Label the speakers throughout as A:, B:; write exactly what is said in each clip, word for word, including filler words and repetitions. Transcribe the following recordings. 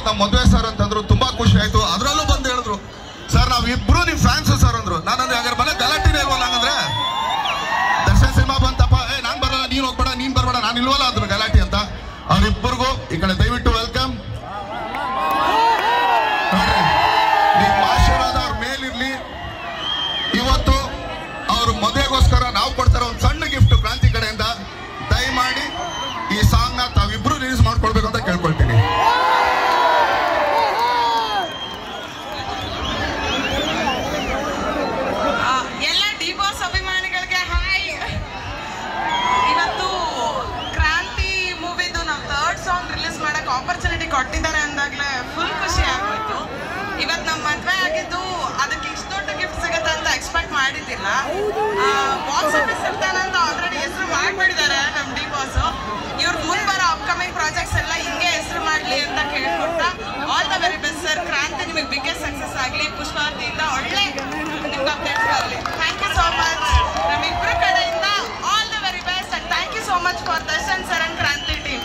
A: ನಮ್ಮ ಮದುವೆ ಸರ್ ಅಂತಂದ್ರು, ತುಂಬಾ ಖುಷಿ ಆಯ್ತು. ಅದ್ರಲ್ಲೂ ಬಂದು ಹೇಳಿದ್ರು, ಸರ್ ನಾವ್ ಇಬ್ರು ನಿಮ್ ಫ್ಯಾನ್ಸ್ ಸರ್ ಅಂದ್ರು. ನಾನಂದ್ರೆ ಹಾಗಾದ್ರೆ ಮನೆ ಗಲಾಟಿನೇ ಇಲ್ವಲ್ಲ, ಹಂಗಂದ್ರೆ ದರ್ಶನ್ ಸಿನಿಮಾ ಬಂತಪ್ಪ, ಏ ನಾನ್ ಬರಲ್ಲ, ನೀನ್ ಹೋಗ್ಬೇಡ, ನೀನ್ ಬರ್ಬೇಡ, ನಾನು ಇಲ್ವಲ್ಲ ಅದ್ರ ಗಲಾಟಿ ಅಂತ. ಅವ್ರಿಬ್ಬರಿಗೂ ಈ ಕಡೆ ದಯವಿಟ್ಟು ವೆಲ್ಕಮ್. ನಿಮ್ ಆಶೀರ್ವಾದ ಅವ್ರ ಮೇಲಿರ್ಲಿ. ಇವತ್ತು ಅವ್ರ ಮದುವೆಗೋಸ್ಕರ ನಾವು ಕೊಡ್ತಾರೆ ಒಂದು ಸಣ್ಣ ಗಿಫ್ಟ್ ಕ್ರಾಂತಿ ಕಡೆಯಿಂದ. ದಯಮಾಡಿ ಈ ಸಾಂಗ್ ನ ತಾವಿಬ್ರು ರಿಲೀಸ್ ಮಾಡ್ಕೊಡ್ಬೇಕು ಅಂತ ಕೇಳ್ಕೊಳ್ತೀನಿ.
B: ಎಲ್ಲ ಡಿ ಬಾಸ್ ಅಭಿಮಾನಿಗಳಿಗೆ ಹಾಯ್. ಇವತ್ತು ಕ್ರಾಂತಿ ಮೂವಿದು ನಾವು ಥರ್ಡ್ ಸಾಂಗ್ ರಿಲೀಸ್ ಮಾಡಕ್ ಆಪರ್ಚುನಿಟಿ ಕೊಟ್ಟಿದ್ದಾರೆ ಅಂದಾಗ್ಲೇ ಫುಲ್ ಖುಷಿ ಆಗೋಯ್ತು. ಇವತ್ತು ನಮ್ಮ ಮದುವೆ ಆಗಿದ್ದು ಅದಕ್ಕೆ ಇಷ್ಟು ದೊಡ್ಡ ಗಿಫ್ಟ್ ಸಿಗುತ್ತೆ ಅಂತ ಎಕ್ಸ್ಪೆಕ್ಟ್ ಮಾಡಿದ್ದಿಲ್ಲ. ಬಾಕ್ಸ್ ಆಫೀಸ್ ಇರ್ತಾನೆ ಅಂತ ಆಲ್ರೆಡಿ ಹೆಸರು ಮಾಡ್ಬಿಟ್ಟಿದ್ದಾರೆ ನಮ್ಮ ಡಿ ಬಾಸ್. ಇವ್ರ ಮುಂದೆ ಬರೋ ಅಪ್ಕಮಿಂಗ್ ಪ್ರಾಜೆಕ್ಟ್ಸ್ ಎಲ್ಲ ಹಿಂಗೆ ಹೆಸರು ಮಾಡಲಿ ಅಂತ ಕೇಳ್ಕೊಡ್ತಾ all the very best sir. Kranti ನಿಮಗೆ ಬಿಗ್ಗೆಸ್ಟ್ ಸಕ್ಸಸ್ ಆಗಲಿ. ಪುಷ್ಪಾವತಿಯಿಂದ ಒಳ್ಳೆ ನಿಮ್ಗೆ ಅಪ್ಡೇಟ್ಸ್ ಆಗಲಿ. Thank you so much. ನಮ್ಮಿಬ್ಬರ ಕಡೆಯಿಂದ all the very best and thank you so much for Darshan sir and Kranti team.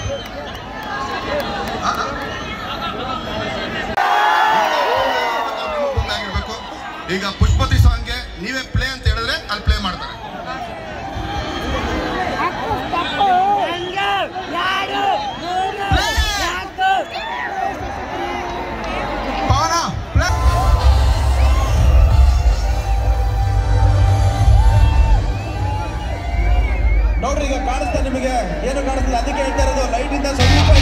A: ಈಗ ಪುಷ್ಪತಿ ಸಾಂಗ್ಗೆ ನೀವೇ ಪ್ಲೇ ಅಂತ ಹೇಳಿದ್ರೆ ಅಲ್ಲಿ ಪ್ಲೇ ಮಾಡ್ತಾರೆ.
C: ನೋಡ್ರಿ ಈಗ ಕಾಣಿಸ್ತಾ ನಿಮಗೆ ಏನು ಕಾಣಿಸ್ತಿಲ್ಲ, ಅದಕ್ಕೆ ಹೇಳ್ತಾ ಇರೋದು ಲೈಟ್ ಇಂದ ಸ್ವಲ್ಪ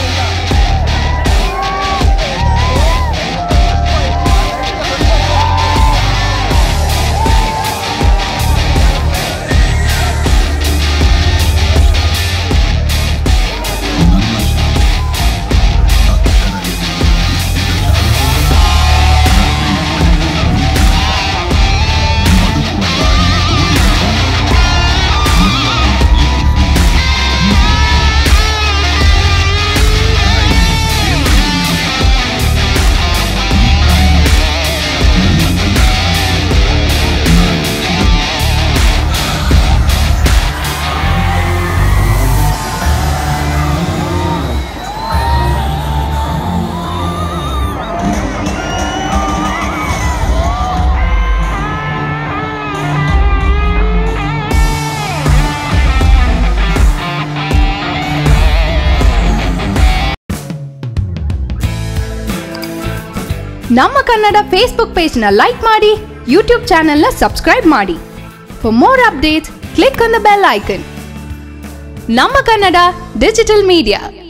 D: ನಮ್ಮ ಕನ್ನಡ ಫೇಸ್ಬುಕ್ ಪೇಜ್ ನ ಲೈಕ್ ಮಾಡಿ, ಯೂಟ್ಯೂಬ್ ಚಾನೆಲ್ ನ ಸಬ್ಸ್ಕ್ರೈಬ್ ಮಾಡಿ. For more updates click on the bell icon. ನಮ್ಮ ಕನ್ನಡ ಡಿಜಿಟಲ್ ಮೀಡಿಯಾ.